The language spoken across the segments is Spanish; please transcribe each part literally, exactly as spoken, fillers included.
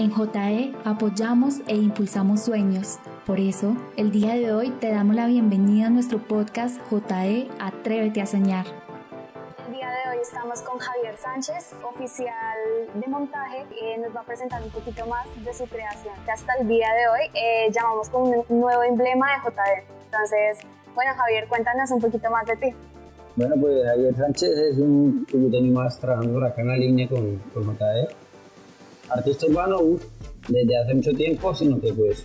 En J E apoyamos e impulsamos sueños. Por eso, el día de hoy te damos la bienvenida a nuestro podcast J E Atrévete a Soñar. El día de hoy estamos con Javier Sánchez, oficial de montaje, que nos va a presentar un poquito más de su creación, que hasta el día de hoy eh, llamamos como un nuevo emblema de J E. Entonces, bueno, Javier, cuéntanos un poquito más de ti. Bueno, pues Javier Sánchez es un tributario más trabajando por acá en la línea con, con J E. Artista urbano desde hace mucho tiempo, sino que pues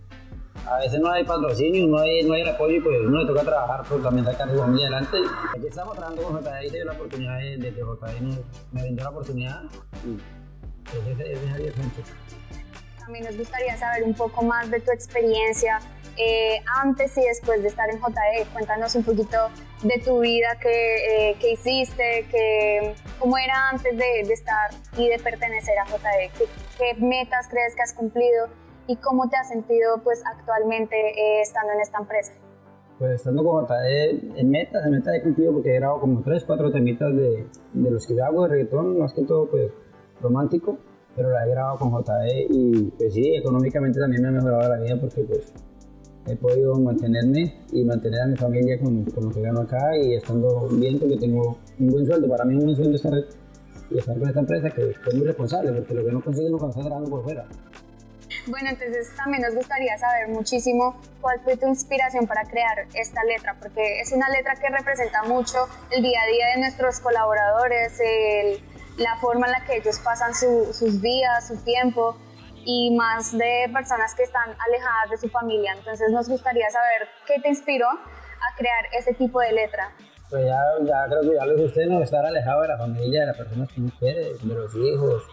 a veces no hay patrocinio, no hay, no hay el apoyo y pues uno le toca trabajar por también sacar su familia adelante. Aquí estamos trabajando con J E y se dio la oportunidad de, de que J E nos, me brindó la oportunidad y pues ese, ese es Javier Sánchez. También nos gustaría saber un poco más de tu experiencia eh, antes y después de estar en J E. Cuéntanos un poquito de tu vida, qué eh, que hiciste, que, cómo era antes de, de estar y de pertenecer a J E, qué, qué metas crees que has cumplido y cómo te has sentido pues actualmente eh, estando en esta empresa. Pues estando con J E en metas, en metas he cumplido porque he grabado como tres, cuatro temitas de, de los que hago de reggaetón, más que todo pues romántico, pero la he grabado con J E y pues sí, económicamente también me ha mejorado la vida porque pues he podido mantenerme y mantener a mi familia con, con lo que gano acá y estando bien porque tengo un buen sueldo. Para mí es un buen sueldo estar, y estar con esta empresa que es muy responsable porque lo que no consigue no cuando está trabajando por fuera. Bueno, entonces también nos gustaría saber muchísimo cuál fue tu inspiración para crear esta letra, porque es una letra que representa mucho el día a día de nuestros colaboradores, el, la forma en la que ellos pasan su, sus días, su tiempo, y más de personas que están alejadas de su familia. Entonces nos gustaría saber qué te inspiró a crear ese tipo de letra. Pues ya, ya creo que ya lo dijo usted, no estar alejado de la familia, de las personas que uno quiere, de los hijos,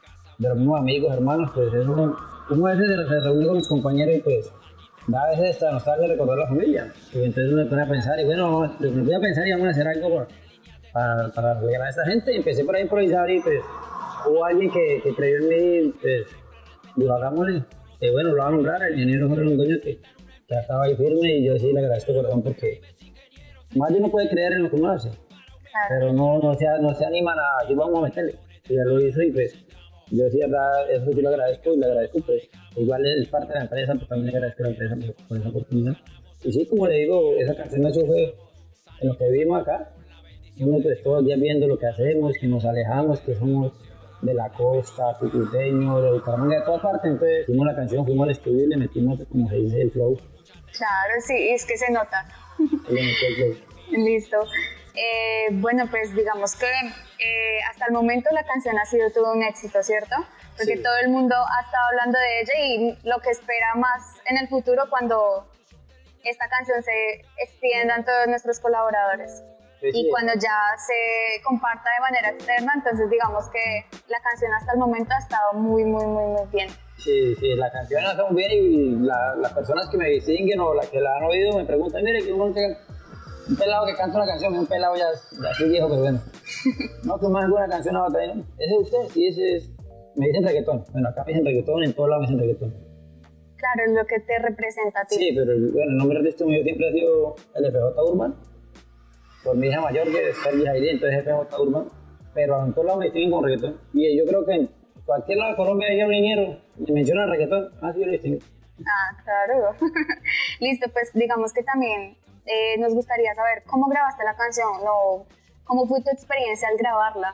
de los mismos amigos, hermanos, pues es uno, uno a veces se reúne con los compañeros y pues da a veces esta nostalgia de recordar a la familia. Y entonces uno se pone a pensar y bueno, me voy a pensar y vamos a hacer algo por, para, para alegrar a esta gente. Y empecé por ahí a improvisar y pues hubo alguien que, que creyó en mí, pues digo, hagámosle, que bueno, lo va a nombrar, el ingeniero Jorge Londoño, que ya estaba ahí firme y yo sí le agradezco de corazón porque más de uno puede creer en lo que uno hace, claro, pero no, no, se, no se animan a decir vamos a meterle, y ya lo hizo y pues yo sí, verdad, eso sí lo agradezco y le agradezco, pues igual es parte de la empresa, pues también le agradezco a la empresa por, por esa oportunidad. Y sí, como le digo, esa canción nació fue en lo que vivimos acá, uno pues todos los días viendo lo que hacemos, que nos alejamos, que somos de la costa, cucuteño, de Bucaramanga, de todas partes. Entonces hicimos la canción, fuimos al estudio y le metimos, como se dice, el flow. Claro, sí, es que se nota. Le metí el flow. Listo. Eh, bueno, pues digamos que eh, hasta el momento la canción ha sido todo un éxito, ¿cierto? Porque sí, todo el mundo ha estado hablando de ella y lo que espera más en el futuro cuando esta canción se extienda en todos nuestros colaboradores. Sí, y sí, cuando ya se comparta de manera externa, entonces digamos que la canción hasta el momento ha estado muy, muy, muy, muy bien. Sí, sí, la canción ha estado muy bien y la, las personas que me distinguen o las que la han oído me preguntan, mire, que un, un pelado que canta una canción, un pelado ya, ya así viejo, pero bueno. No, que más alguna canción a batalla, ¿no? ¿Ese es usted? Sí, ese es. Me dicen reggaetón. Bueno, acá me dicen reggaetón, en todos lados me dicen reggaetón. Claro, es lo que te representa a ti. Sí, pero bueno, el nombre artístico mío siempre ha sido el F J Urban. Por mi hija mayor, que es Sergi Jairi, entonces F J Urban, pero en todos lados me distinguen con reggaetón. Y yo creo que en cualquier lado de Colombia hay un ingeniero que menciona el reggaetón, así yo lo distingo. Ah, claro. Listo, pues digamos que también eh, nos gustaría saber cómo grabaste la canción, o cómo fue tu experiencia al grabarla.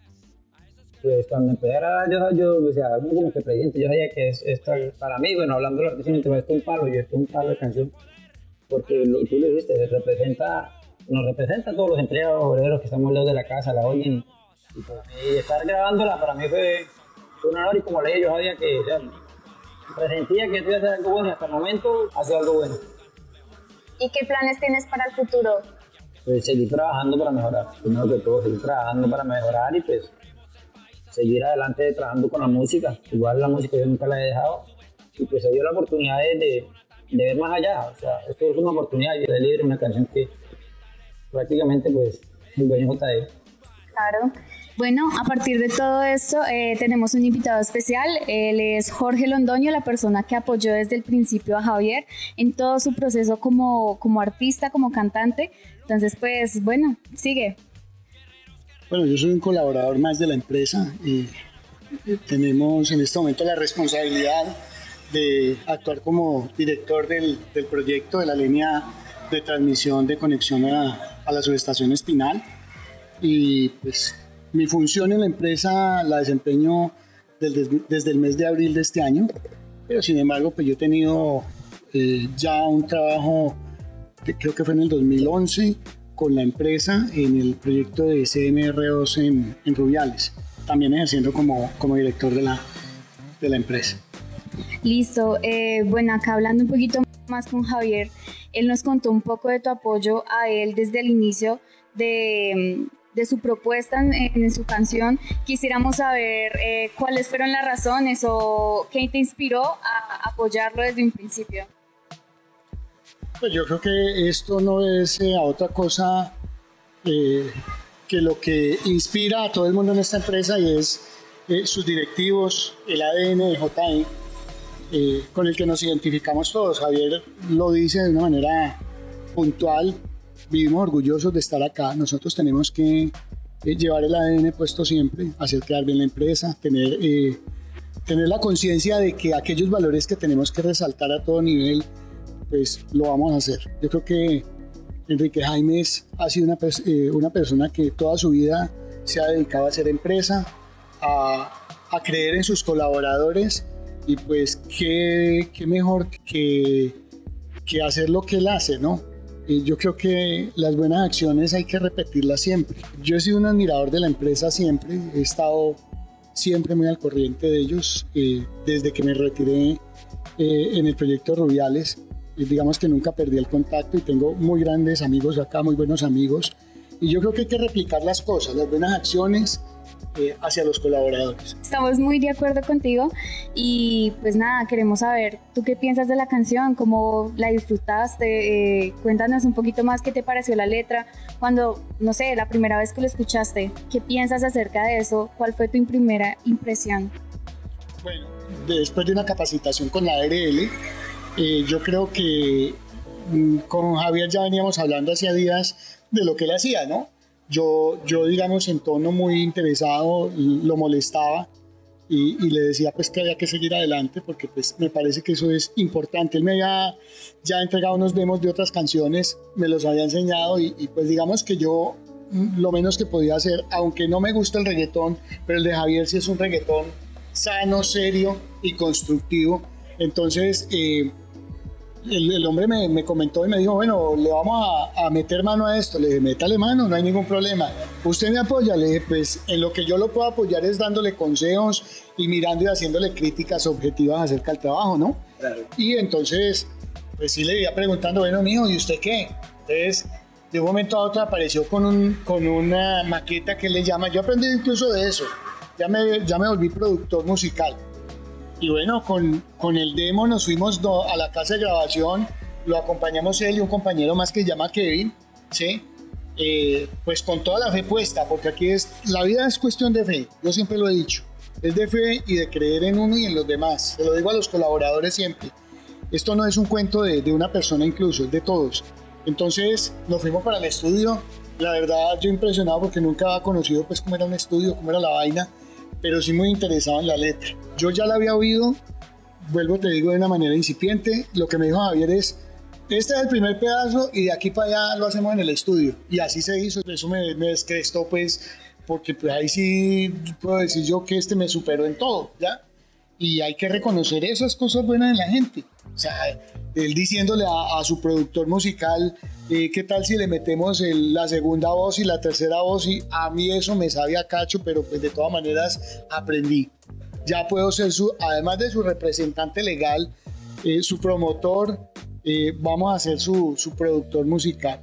Pues cuando empecé a grabar, yo, yo o sea, como que presente, yo sabía que es, esto para mí, bueno, hablando de la artista, esto es un palo, yo esto es un palo de canción, porque lo, tú lo dijiste, representa, nos representa a todos los empleados obreros que estamos lejos de la casa, la oyen, y, para mí, y estar grabándola para mí fue, fue un honor y como leí yo sabía que, o sea, presentía que tú ibas a hacer algo bueno y hasta el momento ha sido algo bueno. ¿Y qué planes tienes para el futuro? Pues seguir trabajando para mejorar, primero que todo, seguir trabajando para mejorar y pues seguir adelante trabajando con la música. Igual la música yo nunca la he dejado y pues se dio la oportunidad de, de, de ver más allá. O sea, esto es una oportunidad de libre, una canción que prácticamente pues el dueño J E. Claro. Bueno, a partir de todo esto eh, tenemos un invitado especial. Él es Jorge Londoño, la persona que apoyó desde el principio a Javier en todo su proceso como, como artista, como cantante. Entonces, pues bueno, sigue. Bueno, yo soy un colaborador más de la empresa y tenemos en este momento la responsabilidad de actuar como director del, del proyecto de la línea de transmisión de conexión a, a la subestación Espinal. Y pues mi función en la empresa la desempeño desde, desde el mes de abril de este año, pero sin embargo pues yo he tenido eh, ya un trabajo, que creo que fue en el dos mil once, con la empresa en el proyecto de C M R dos en, en Rubiales, también ejerciendo como, como director de la, de la empresa. Listo, eh, bueno, acá hablando un poquito más con Javier, él nos contó un poco de tu apoyo a él desde el inicio de, de su propuesta en, en su canción. Quisiéramos saber eh, cuáles fueron las razones o qué te inspiró a apoyarlo desde un principio. Pues yo creo que esto no es eh, otra cosa eh, que lo que inspira a todo el mundo en esta empresa, y es eh, sus directivos, el A D N de J I, eh, con el que nos identificamos todos. Javier lo dice de una manera puntual: vivimos orgullosos de estar acá. Nosotros tenemos que eh, llevar el A D N puesto siempre, hacer quedar bien la empresa, tener, eh, tener la conciencia de que aquellos valores que tenemos que resaltar a todo nivel, pues lo vamos a hacer. Yo creo que Enrique Jaimes ha sido una, eh, una persona que toda su vida se ha dedicado a hacer empresa, a, a creer en sus colaboradores, y pues qué, qué mejor que, que hacer lo que él hace, ¿no? Y yo creo que las buenas acciones hay que repetirlas siempre. Yo he sido un admirador de la empresa siempre, he estado siempre muy al corriente de ellos, eh, desde que me retiré eh, en el proyecto Rubiales. Digamos que nunca perdí el contacto y tengo muy grandes amigos acá, muy buenos amigos, y yo creo que hay que replicar las cosas, las buenas acciones eh, hacia los colaboradores. Estamos muy de acuerdo contigo, y pues nada, queremos saber tú qué piensas de la canción, cómo la disfrutaste, eh, cuéntanos un poquito más qué te pareció la letra, cuando, no sé, la primera vez que lo escuchaste, qué piensas acerca de eso, cuál fue tu primera impresión. Bueno, después de una capacitación con la A R L, Eh, yo creo que mm, con Javier ya veníamos hablando hacía días de lo que él hacía, ¿no? Yo, yo digamos, en tono muy interesado, lo molestaba y, y le decía pues que había que seguir adelante, porque pues me parece que eso es importante. Él me había ya entregado unos demos de otras canciones, me los había enseñado, y, y pues digamos que yo mm, lo menos que podía hacer, aunque no me gusta el reggaetón, pero el de Javier sí es un reggaetón sano, serio y constructivo. Entonces eh, El, el hombre me, me comentó y me dijo, bueno, le vamos a, a meter mano a esto. Le dije, métale mano, no hay ningún problema. ¿Usted me apoya? Le dije, pues en lo que yo lo puedo apoyar es dándole consejos y mirando y haciéndole críticas objetivas acerca del trabajo, ¿no? Claro. Y entonces, pues sí le iba preguntando, bueno, mijo, ¿y usted qué? Entonces, de un momento a otro apareció con, un, con una maqueta que le llama, yo aprendí incluso de eso, ya me, ya me volví productor musical. Y bueno, con, con el demo nos fuimos do, a la casa de grabación, lo acompañamos él y un compañero más que se llama Kevin, ¿sí? Eh, pues con toda la fe puesta, porque aquí es, la vida es cuestión de fe, yo siempre lo he dicho, es de fe y de creer en uno y en los demás, se lo digo a los colaboradores siempre, esto no es un cuento de, de una persona incluso, es de todos. Entonces nos fuimos para el estudio, la verdad yo impresionado porque nunca había conocido pues cómo era un estudio, cómo era la vaina, pero sí muy interesado en la letra. Yo ya la había oído, vuelvo te digo de una manera incipiente, lo que me dijo Javier es, este es el primer pedazo y de aquí para allá lo hacemos en el estudio, y así se hizo. Eso me, me descrestó pues, porque pues ahí sí puedo decir yo que este me superó en todo, ¿ya? Y hay que reconocer esas cosas buenas en la gente. O sea, él diciéndole a, a su productor musical, eh, ¿qué tal si le metemos el, la segunda voz y la tercera voz? Y a mí eso me sabe a cacho, pero pues de todas maneras aprendí. Ya puedo ser su, además de su representante legal, eh, su promotor, eh, vamos a ser su, su productor musical.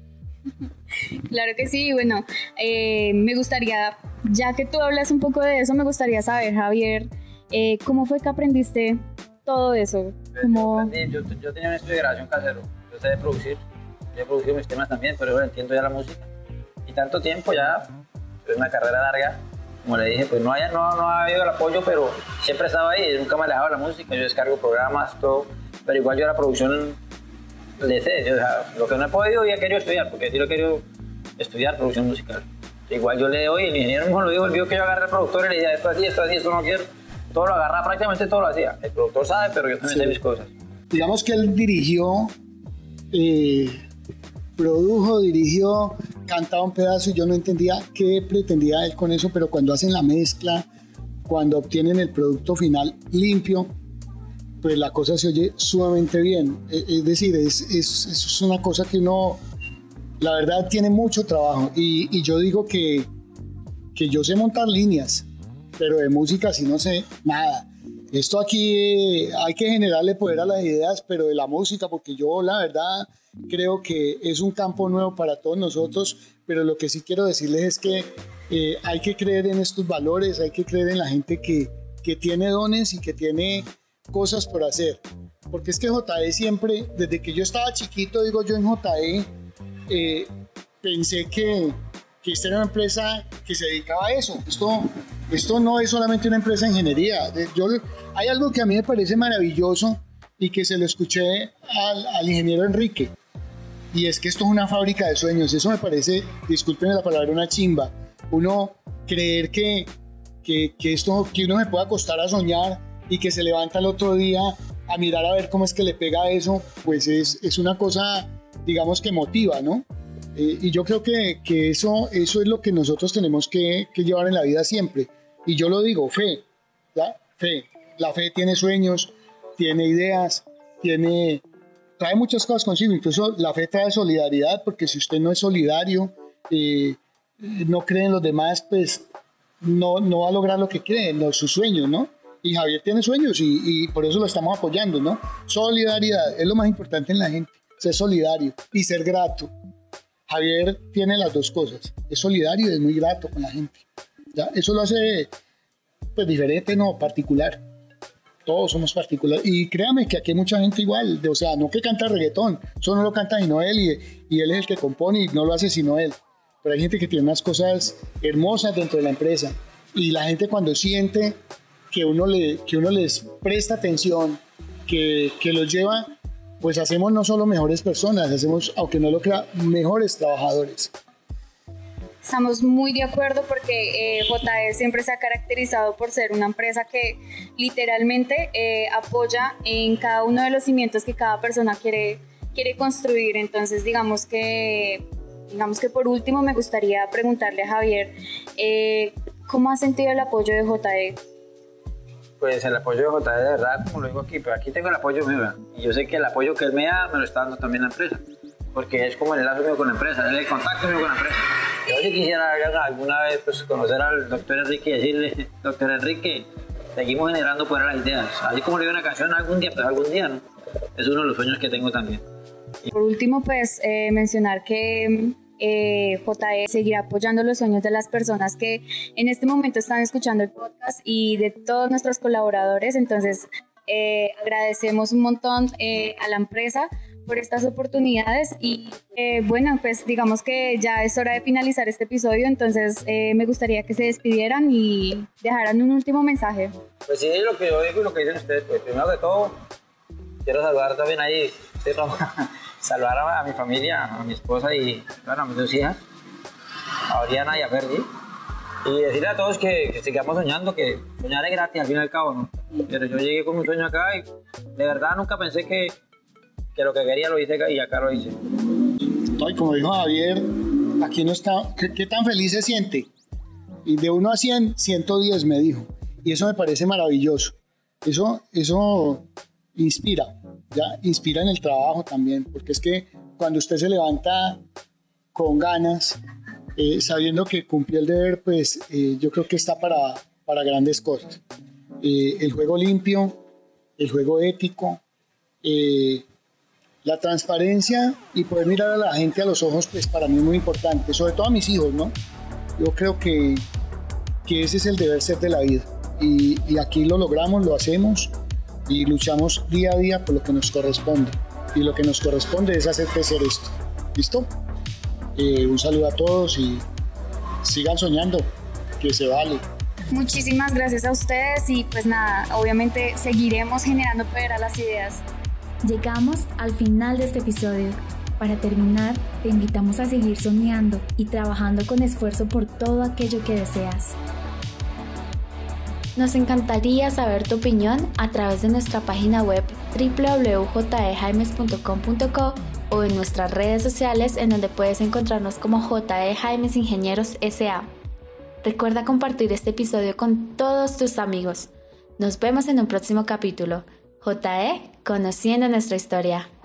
Claro que sí, bueno, eh, me gustaría, ya que tú hablas un poco de eso, me gustaría saber, Javier, eh, ¿cómo fue que aprendiste todo eso? ¿Cómo... yo, yo tenía un estudio de grabación casero, yo sé de producir, yo he producido mis temas también, pero bueno, entiendo ya la música, y tanto tiempo ya, es una carrera larga, como le dije, pues no, haya, no, no ha habido el apoyo, pero siempre he estado ahí, nunca me he alejado de la música, yo descargo programas, todo, pero igual yo la producción le sé, yo, o sea, lo que no he podido y he querido estudiar, porque sí lo he querido estudiar, producción musical. Igual yo le doy, el ingeniero mismo lo dijo, el vio que yo agarré al productor y le decía esto así, esto así, esto no quiero. Todo lo agarraba, prácticamente todo lo hacía. El productor sabe, pero yo también sí sé mis cosas. Digamos que él dirigió, eh, produjo, dirigió, cantaba un pedazo y yo no entendía qué pretendía él con eso, pero cuando hacen la mezcla, cuando obtienen el producto final limpio, pues la cosa se oye sumamente bien. Es decir, es, es, es una cosa que uno, la verdad, tiene mucho trabajo. Y, y yo digo que, que yo sé montar líneas, pero de música sí no sé nada. Esto aquí eh, hay que generarle poder a las ideas, pero de la música, porque yo la verdad creo que es un campo nuevo para todos nosotros, pero lo que sí quiero decirles es que eh, hay que creer en estos valores, hay que creer en la gente que, que tiene dones y que tiene cosas por hacer. Porque es que J E siempre, desde que yo estaba chiquito, digo yo en J E, eh, pensé que, que esta era una empresa que se dedicaba a eso. Esto, esto no es solamente una empresa de ingeniería. Yo, hay algo que a mí me parece maravilloso y que se lo escuché al, al ingeniero Enrique, y es que esto es una fábrica de sueños. Eso me parece, discúlpenme la palabra, una chimba. Uno creer que, que, que esto, que uno se pueda acostar a soñar y que se levanta el otro día a mirar a ver cómo es que le pega eso, pues es, es una cosa, digamos, que motiva, ¿no? Eh, y yo creo que, que eso, eso es lo que nosotros tenemos que, que llevar en la vida siempre. Y yo lo digo, fe, ¿ya? Fe. La fe tiene sueños, tiene ideas, tiene, trae muchas cosas consigo. Incluso la fe trae solidaridad, porque si usted no es solidario, eh, no cree en los demás, pues no, no va a lograr lo que cree, no, sus sueños, ¿no? Y Javier tiene sueños y, y por eso lo estamos apoyando, ¿no? Solidaridad es lo más importante en la gente, ser solidario y ser grato. Javier tiene las dos cosas, es solidario y es muy grato con la gente, ¿ya? Eso lo hace, pues, diferente, no, particular. Todos somos particulares. Y créame que aquí hay mucha gente igual, de, o sea, no que canta reggaetón, eso no lo canta sino él, y, y él es el que compone y no lo hace sino él. Pero hay gente que tiene unas cosas hermosas dentro de la empresa, y la gente cuando siente que uno, le, que uno les presta atención, que, que los lleva, pues hacemos no solo mejores personas, hacemos, aunque no lo crea, mejores trabajadores. Estamos muy de acuerdo porque eh, J E siempre se ha caracterizado por ser una empresa que literalmente eh, apoya en cada uno de los cimientos que cada persona quiere, quiere construir. Entonces, digamos que, digamos que por último me gustaría preguntarle a Javier, eh, ¿cómo ha sentido el apoyo de J E? Pues el apoyo de J E, de verdad, como lo digo aquí, pero aquí tengo el apoyo mío, ¿verdad? Y yo sé que el apoyo que él me da me lo está dando también la empresa, porque es como el enlace mío con la empresa, es el contacto mío con la empresa. Yo sí quisiera alguna vez pues, conocer al doctor Enrique y decirle, doctor Enrique, seguimos generando poder a las ideas. Así como le digo una canción, algún día, pues algún día, ¿no? Es uno de los sueños que tengo también. Por último, pues eh, mencionar que eh, J E seguirá apoyando los sueños de las personas que en este momento están escuchando el podcast y de todos nuestros colaboradores. Entonces, eh, agradecemos un montón eh, a la empresa por estas oportunidades y eh, bueno, pues digamos que ya es hora de finalizar este episodio, entonces eh, me gustaría que se despidieran y dejaran un último mensaje. Pues sí, lo que yo digo y lo que dicen ustedes, pues primero que todo quiero saludar también ahí, sí, saludar a, a mi familia, a mi esposa y bueno, a mis dos hijas, a Oriana y a Ferdi, y decirle a todos que, que sigamos soñando, que soñar es gratis al fin y al cabo, ¿no? Pero yo llegué con mi sueño acá y de verdad nunca pensé que que lo que quería lo hice y acá lo hice. Y como dijo Javier, aquí no está, ¿qué, qué tan feliz se siente? Y de uno a cien, ciento diez me dijo. Y eso me parece maravilloso. Eso, eso inspira, ¿ya? Inspira en el trabajo también, porque es que cuando usted se levanta con ganas, eh, sabiendo que cumplió el deber, pues eh, yo creo que está para, para grandes cosas. Eh, el juego limpio, el juego ético, eh, la transparencia y poder mirar a la gente a los ojos, pues para mí es muy importante, sobre todo a mis hijos, ¿no? Yo creo que, que ese es el deber ser de la vida y, y aquí lo logramos, lo hacemos y luchamos día a día por lo que nos corresponde y lo que nos corresponde es hacer crecer esto, ¿listo? Eh, un saludo a todos y sigan soñando, que se vale. Muchísimas gracias a ustedes y pues nada, obviamente seguiremos generando poder a las ideas. Llegamos al final de este episodio. Para terminar, te invitamos a seguir soñando y trabajando con esfuerzo por todo aquello que deseas. Nos encantaría saber tu opinión a través de nuestra página web doble u doble u doble u punto j e jaimes punto com punto co o en nuestras redes sociales en donde puedes encontrarnos como J E Jaimes Ingenieros S A. Recuerda compartir este episodio con todos tus amigos. Nos vemos en un próximo capítulo. J E, conociendo nuestra historia.